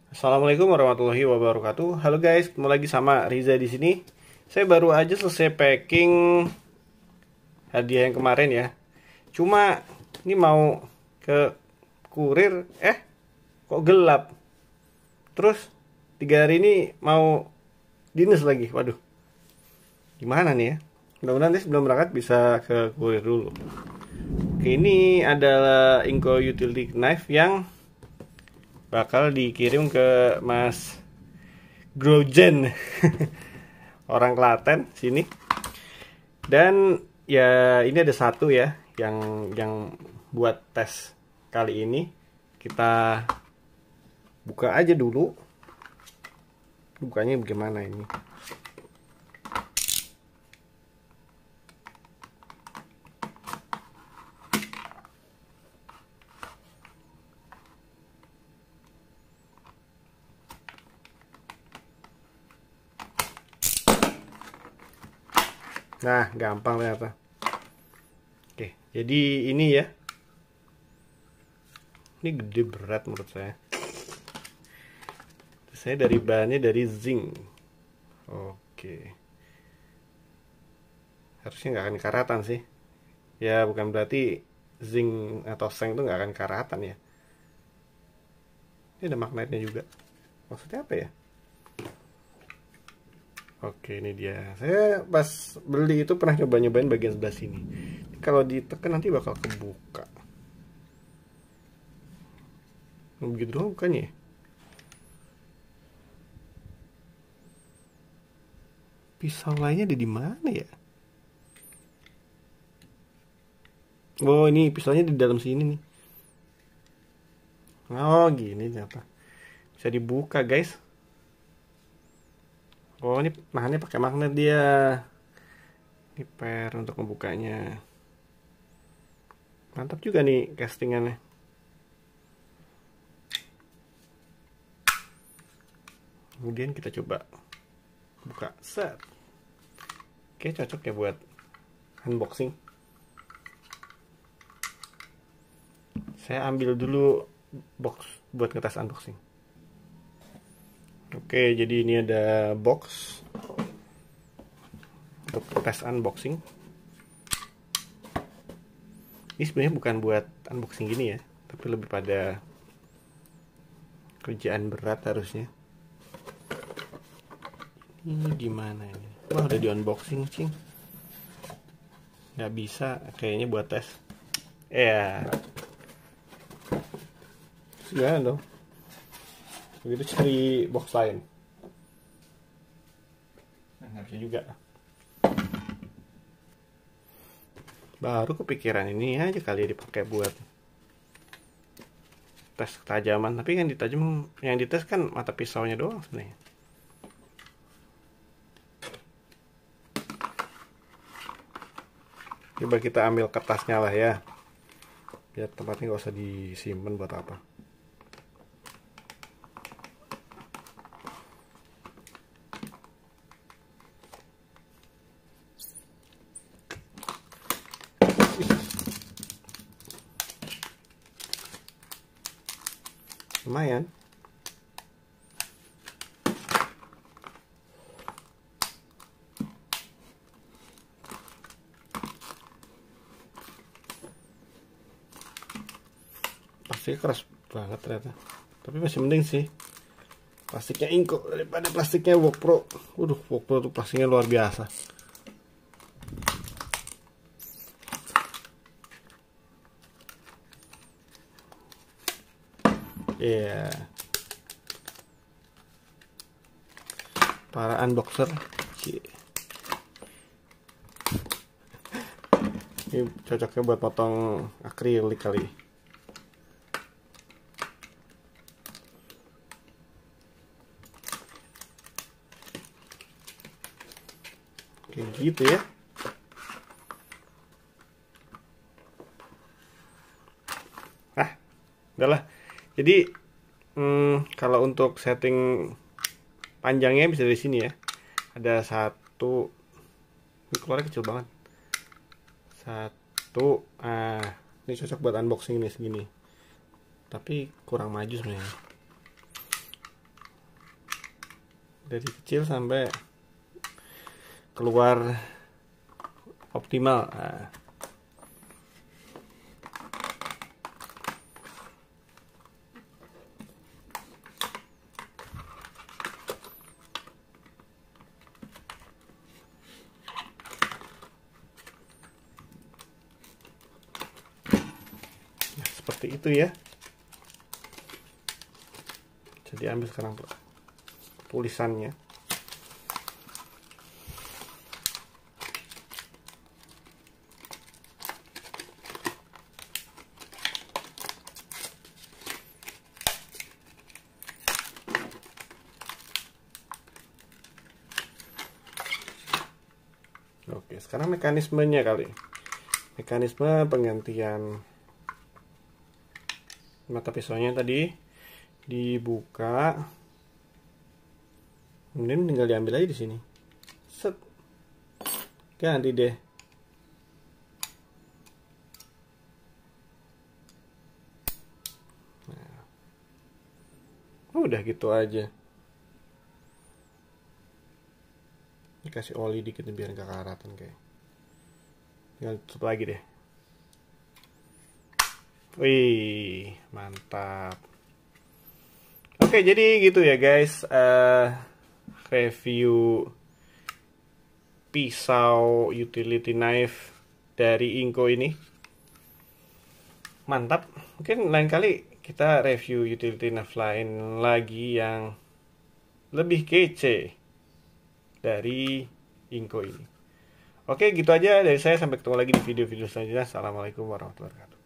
Assalamualaikum warahmatullahi wabarakatuh. Halo guys, ketemu lagi sama Riza di sini. Saya baru aja selesai packing hadiah yang kemarin ya. Cuma ini mau ke kurir, kok gelap. Terus 3 hari ini mau dinas lagi. Waduh, gimana nih ya? Mudah-mudahan nanti sebelum berangkat bisa ke kurir dulu. Oke, ini adalah Inco utility knife yang bakal dikirim ke Mas Grojen orang Klaten sini. Dan ya ini ada satu ya yang buat tes kali ini. Kita buka aja dulu. Bukanya bagaimana ini? Nah, gampang ternyata. Oke, jadi ini ya. Ini gede, berat menurut saya. Saya dari bahannya dari zinc. Oke. Harusnya nggak akan karatan sih. Ya, bukan berarti zinc atau seng itu nggak akan karatan ya. Ini ada magnetnya juga. Maksudnya apa ya? Oke, ini dia. Saya pas beli itu pernah nyobain bagian sebelah sini. Kalau ditekan nanti bakal kebuka. Begitu doang bukannya? Pisau lainnya ada di mana ya? Oh, ini pisaunya di dalam sini nih. Oh, gini ternyata. Bisa dibuka, guys. Oh, ini nahannya pakai magnet dia. Ini per untuk membukanya. Mantap juga nih castingannya. Kemudian kita coba buka. Set. Oke, cocok ya buat unboxing. Saya ambil dulu box buat ngetes unboxing. Oke, jadi ini ada box untuk tes unboxing. Ini sebenarnya bukan buat unboxing gini ya, tapi lebih pada kerjaan berat harusnya. Ini gimana ini? Wah, udah di unboxing, cing. Nggak bisa, kayaknya buat tes. Ya. Gimana dong? Begitu cari box lain. Nah, nggak bisa juga. Baru kepikiran ini aja kali ya dipakai buat tes ketajaman. Tapi kan yang dites kan mata pisaunya doang sebenarnya. Coba kita ambil kertasnya lah ya. Biar tempatnya nggak usah disimpan buat apa. Lumayan. Plastiknya keras banget ternyata. Tapi masih mending sih plastiknya Inco daripada plastiknya Wokpro. Waduh, Wokpro tuh plastiknya luar biasa. Iya. Yeah. Para unboxer. Ini cocoknya buat potong akrilik kali. Kayak gitu ya. Udahlah. Jadi kalau untuk setting panjangnya bisa dari sini ya. Ada satu, ini keluarnya kecil banget. Satu, ini cocok buat unboxing nih segini. Tapi kurang maju sebenarnya. dari kecil sampai keluar optimal. Nah. Seperti itu ya. Jadi ambil sekarang tulisannya. Oke, sekarang mekanismenya kali. Mekanisme penggantian mata pisaunya tadi dibuka, kemudian tinggal diambil aja di sini. Set, ganti deh. Nah, udah gitu aja. Dikasih oli dikit biar nggak karatan kayak. Tinggal tutup lagi deh. Wih, mantap. Oke, jadi gitu ya guys, review pisau utility knife dari Inco ini. Mantap. Mungkin lain kali kita review utility knife lain lagi yang lebih kece dari Inco ini. Oke, gitu aja dari saya. Sampai ketemu lagi di video-video selanjutnya. Assalamualaikum warahmatullahi wabarakatuh.